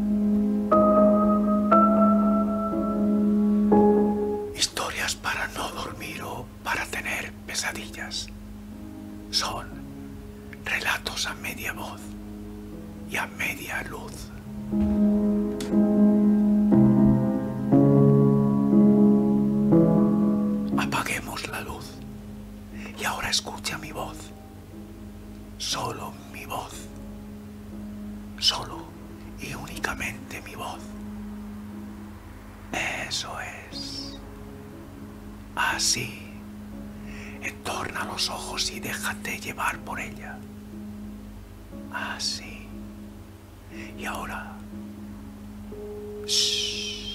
Historias para no dormir o para tener pesadillas. Son relatos a media voz y a media luz. Apaguemos la luz y ahora escucha mi voz. Solo mi voz. Solo y únicamente mi voz. Eso es. Así. Entorna los ojos y déjate llevar por ella. Así. Y ahora. Shh.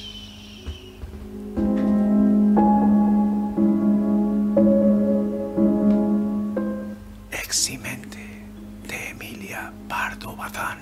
Eximente de Emilia Pardo Bazán,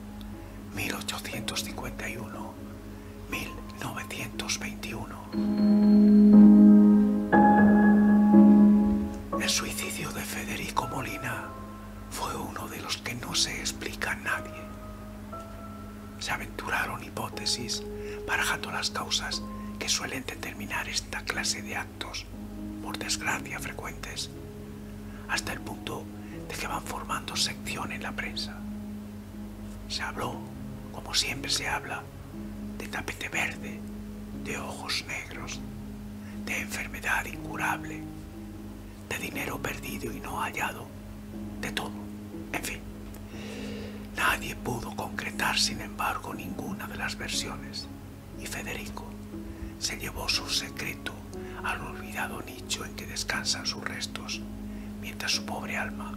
1851-1921. El suicidio de Federico Molina fue uno de los que no se explica a nadie. Se aventuraron hipótesis barajando las causas que suelen determinar esta clase de actos, por desgracia frecuentes, hasta el punto de que van formando sección en la prensa. Se habló, como siempre se habla, de tapete verde, de ojos negros, de enfermedad incurable, de dinero perdido y no hallado, de todo, en fin. Nadie pudo concretar, sin embargo, ninguna de las versiones, y Federico se llevó su secreto al olvidado nicho en que descansan sus restos, mientras su pobre alma.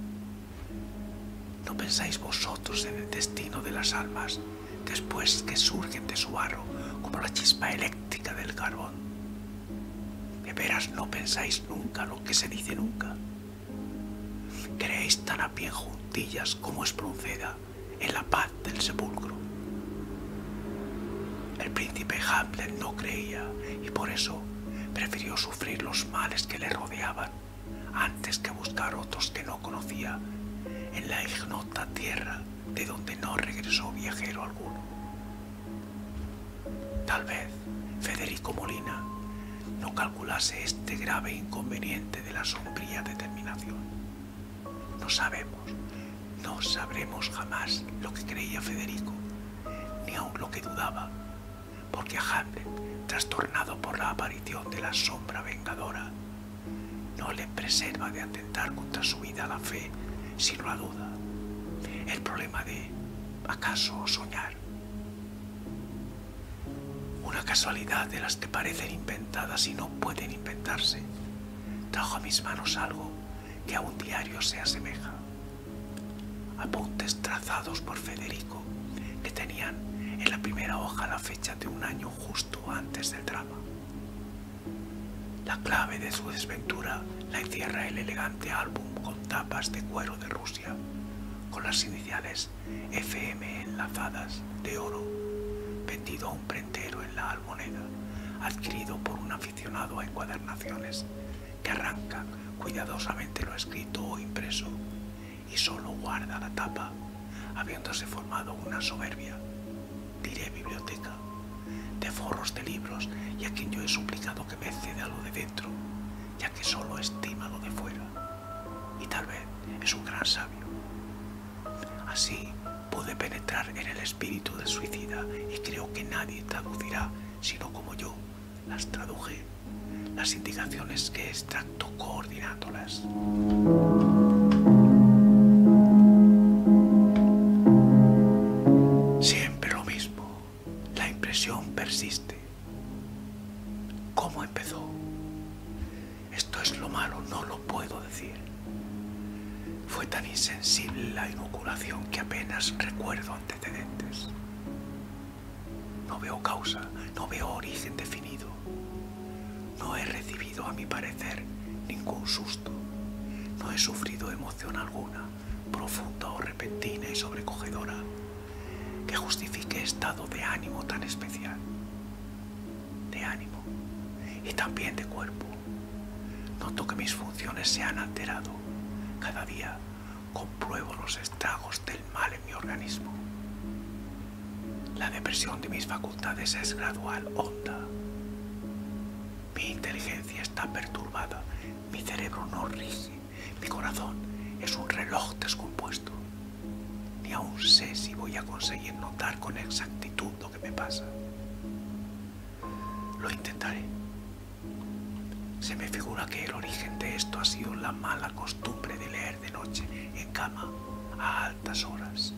¿No pensáis vosotros en el destino de las almas después que surgen de su barro como la chispa eléctrica del carbón? ¿De veras no pensáis nunca lo que se dice nunca? ¿Creéis tan a pie juntillas como Espronceda en la paz del sepulcro? El príncipe Hamlet no creía y por eso prefirió sufrir los males que le rodeaban antes que buscar otros que no conocía en la ignota tierra de donde no regresó viajero alguno. Tal vez Federico Molina no calculase este grave inconveniente de la sombría determinación. No sabemos, no sabremos jamás lo que creía Federico, ni aun lo que dudaba, porque a Hamlet, trastornado por la aparición de la sombra vengadora, no le preserva de atentar contra su vida la fe, sino la duda, el problema de ¿acaso soñar? Una casualidad de las que parecen inventadas y no pueden inventarse, trajo a mis manos algo que a un diario se asemeja. Apuntes trazados por Federico, que tenían en la primera hoja la fecha de un año justo antes del drama. La clave de su desventura la encierra el elegante álbum con tapas de cuero de Rusia, con las iniciales FM enlazadas de oro, vendido a un prendero en la Almoneda, adquirido por un aficionado a encuadernaciones, que arranca cuidadosamente lo escrito o impreso y solo guarda la tapa, habiéndose formado una soberbia, diré biblioteca, de forros de libros, y a quien yo he suplicado que me ceda lo de dentro, ya que solo estima lo de fuera, y tal vez es un gran sabio. Así pude penetrar en el espíritu del suicida y creo que nadie traducirá, sino como yo las traduje, las indicaciones que extracto coordinándolas. Siempre lo mismo, la impresión persiste. ¿Cómo empezó? Esto es lo malo, no lo puedo decir. Fue tan insensible la inoculación que apenas recuerdo antecedentes. No veo causa, no veo origen definido. No he recibido, a mi parecer, ningún susto. No he sufrido emoción alguna, profunda o repentina y sobrecogedora, que justifique estado de ánimo tan especial. De ánimo y también de cuerpo. Noto que mis funciones se han alterado. Cada día compruebo los estragos del mal en mi organismo. La depresión de mis facultades es gradual, honda. Mi inteligencia está perturbada, mi cerebro no rige, mi corazón es un reloj descompuesto. Ni aún sé si voy a conseguir notar con exactitud lo que me pasa. Lo intentaré. Se me figura que el origen de esto ha sido la mala costumbre de leer de noche en cama a altas horas.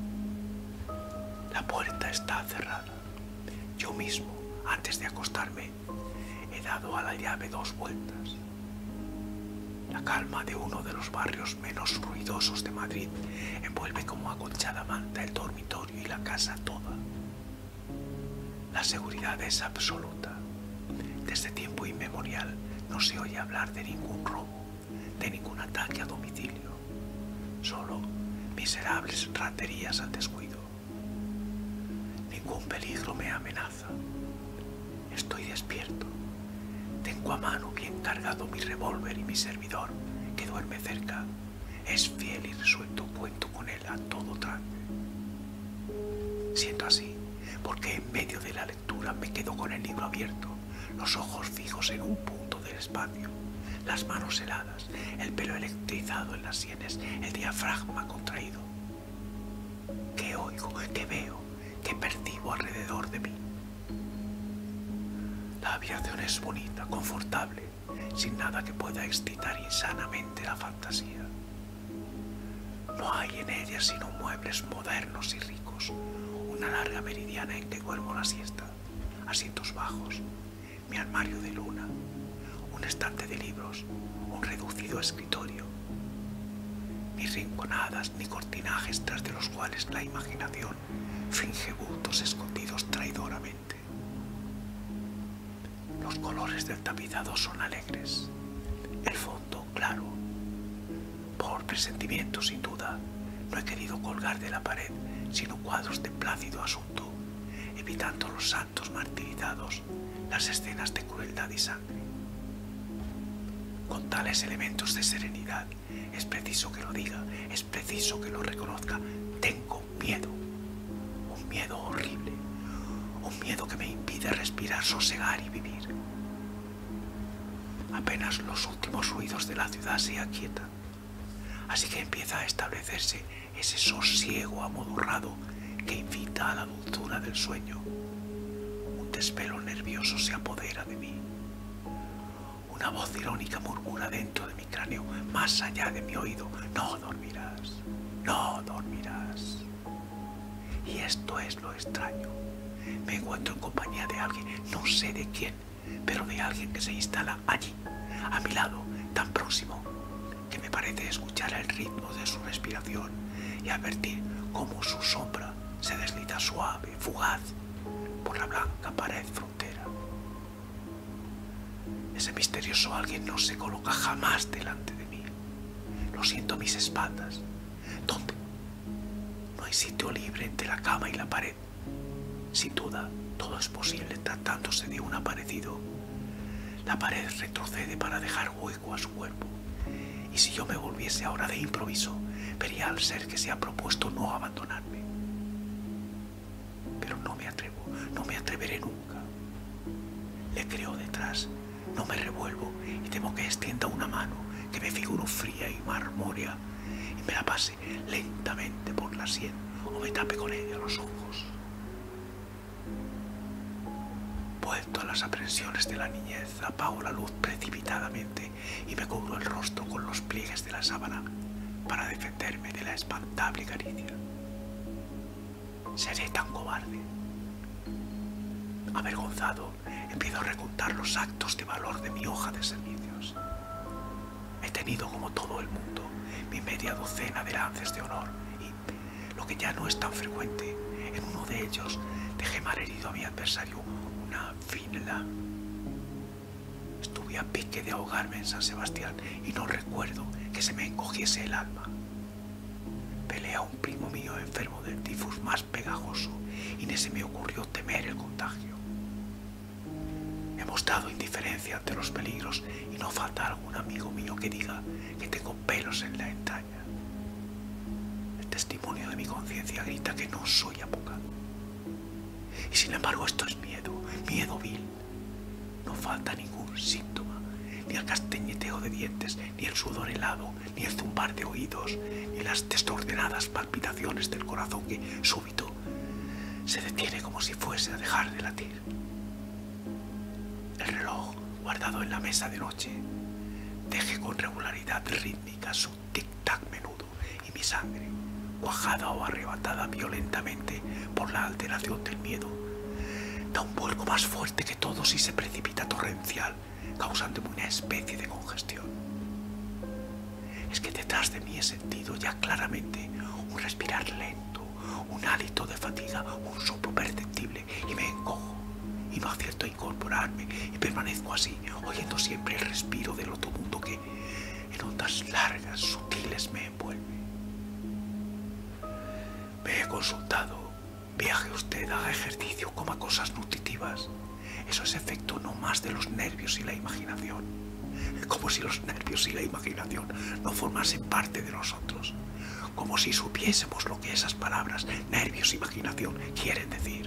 La puerta está cerrada. Yo mismo, antes de acostarme, he dado a la llave 2 vueltas. La calma de uno de los barrios menos ruidosos de Madrid envuelve como acolchada manta el dormitorio y la casa toda. La seguridad es absoluta. Desde tiempo inmemorial no se oye hablar de ningún robo, de ningún ataque a domicilio. Solo miserables raterías al descuido. Ningún peligro me amenaza. Estoy despierto. Tengo a mano bien cargado mi revólver y mi servidor, que duerme cerca, es fiel y resuelto, cuento con él a todo trance. Siento así, porque en medio de la lectura me quedo con el libro abierto, los ojos fijos en un punto del espacio, las manos heladas, el pelo electrizado en las sienes, el diafragma contraído. ¿Qué oigo? ¿Qué veo? ¿Qué percibo alrededor de mí? La aviación es bonita, confortable, sin nada que pueda excitar insanamente la fantasía. No hay en ella sino muebles modernos y ricos, una larga meridiana en que duermo la siesta, asientos bajos, mi armario de luna, un estante de libros, un reducido escritorio, ni rinconadas ni cortinajes tras de los cuales la imaginación finge bultos escondidos traidoramente. Los colores del tapizado son alegres, el fondo claro. Por presentimiento, sin duda, no he querido colgar de la pared sino cuadros de plácido asunto, evitando los santos martirizados, las escenas de crueldad y sangre. Con tales elementos de serenidad, es preciso que lo diga, es preciso que lo reconozca. Tengo miedo, un miedo horrible, un miedo que me impide respirar, sosegar y vivir. Apenas los últimos ruidos de la ciudad se aquietan, así que empieza a establecerse ese sosiego amodorrado que invita a la dulzura del sueño. Un desvelo nervioso se apodera de mí. Una voz irónica murmura dentro de mi cráneo, más allá de mi oído: no dormirás, no dormirás. Y esto es lo extraño. Me encuentro en compañía de alguien, no sé de quién, pero de alguien que se instala allí, a mi lado, tan próximo, que me parece escuchar el ritmo de su respiración y advertir cómo su sombra se desliza suave, fugaz, por la blanca pared frontera. Ese misterioso alguien no se coloca jamás delante de mí. Lo siento a mis espaldas. ¿Dónde? No hay sitio libre entre la cama y la pared. Sin duda, todo es posible tratándose de un aparecido. La pared retrocede para dejar hueco a su cuerpo. Y si yo me volviese ahora de improviso, vería al ser que se ha propuesto no abandonarme. Pero no me atrevo, no me atreveré nunca. Le creo detrás, no me revuelvo y temo que extienda una mano, que me figuro fría y marmórea y me la pase lentamente por la sien o me tape con ella los ojos. Vuelto a las aprensiones de la niñez, apago la luz precipitadamente y me cubro el rostro con los pliegues de la sábana para defenderme de la espantable caricia. Seré tan cobarde. Avergonzado, empiezo a recontar los actos de valor de mi hoja de servicios. He tenido, como todo el mundo, mi media docena de lances de honor y, lo que ya no es tan frecuente, en uno de ellos dejé malherido a mi adversario una finela. Estuve a pique de ahogarme en San Sebastián y no recuerdo que se me encogiese el alma. Peleé a un primo mío enfermo del tifus más pegajoso y ni se me ocurrió temer el contagio. He mostrado indiferencia ante los peligros y no falta algún amigo mío que diga que tengo pelos en la entraña. El testimonio de mi conciencia grita que no soy apocado. Y sin embargo esto es miedo, miedo vil. No falta ningún síntoma, ni el castañeteo de dientes, ni el sudor helado, ni el zumbar de oídos, ni las desordenadas palpitaciones del corazón que, súbito, se detiene como si fuese a dejar de latir. El reloj, guardado en la mesa de noche, teje con regularidad rítmica su tic-tac menudo, y mi sangre, cuajada o arrebatada violentamente por la alteración del miedo, da un vuelco más fuerte que todos y se precipita torrencial, causándome una especie de congestión. Es que detrás de mí he sentido ya claramente un respirar lento, un hálito de fatiga, un soplo perceptible, y me encojo, y no acierto a incorporarme, y permanezco así, oyendo siempre el respiro del otro mundo que, en ondas largas, sutiles, me envuelve. Me he consultado. Viaje usted, haga ejercicio, coma cosas nutritivas. Eso es efecto no más de los nervios y la imaginación. Como si los nervios y la imaginación no formasen parte de nosotros. Como si supiésemos lo que esas palabras, nervios e imaginación, quieren decir.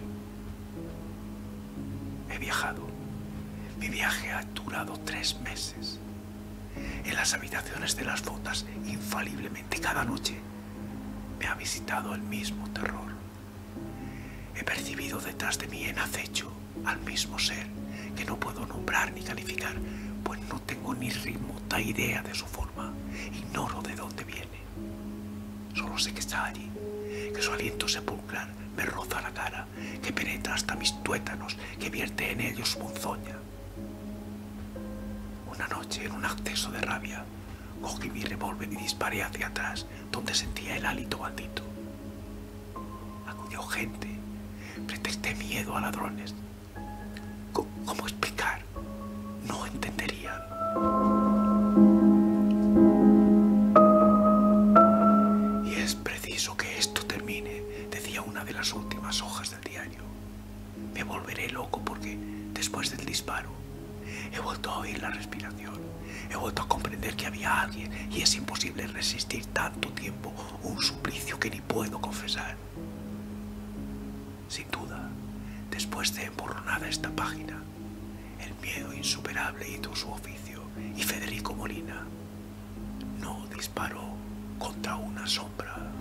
He viajado. Mi viaje ha durado 3 meses. En las habitaciones de las fondas, infaliblemente cada noche, me ha visitado el mismo terror. He percibido detrás de mí en acecho al mismo ser que no puedo nombrar ni calificar, pues no tengo ni remota idea de su forma, ignoro de dónde viene. Solo sé que está allí, que su aliento sepulcral me roza la cara, que penetra hasta mis tuétanos, que vierte en ellos su ponzoña. Una noche, en un acceso de rabia, cogí mi revólver y disparé hacia atrás, donde sentía el hálito maldito. Acudió gente. Pretexté miedo a ladrones. ¿Cómo explicar? No entenderían. Y es preciso que esto termine, decía una de las últimas hojas del diario. Me volveré loco porque, después del disparo, he vuelto a oír la respiración. He vuelto a comprender que había alguien y es imposible resistir tanto tiempo un suplicio que ni puedo confesar. Sin duda, después de emborronada esta página, el miedo insuperable hizo su oficio y Federico Molina no disparó contra una sombra.